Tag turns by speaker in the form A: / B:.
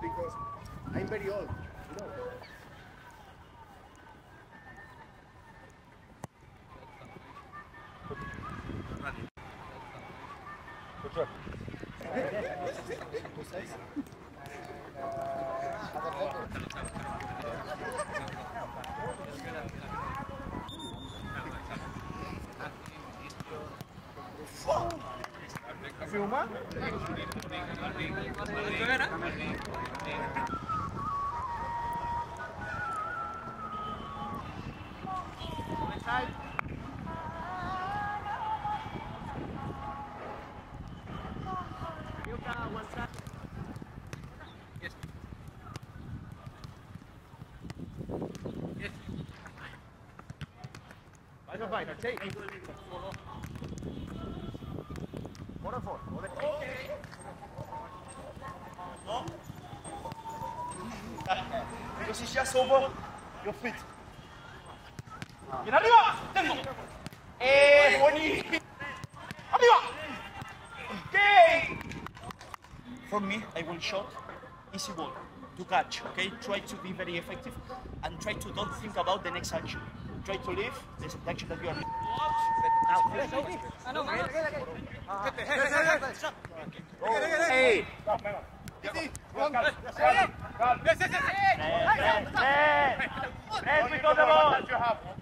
A: because I'm very old. You know. Filma? Vai, take. Così sia sopra, io fit. In arriva! Tengo! E buoni! Arriva! Okay! For me, I will shot, easy ball, to catch, okay? Try to be very effective and try to don't think about the next action. Try to live the action that you are doing. Hey! Let's go the ball!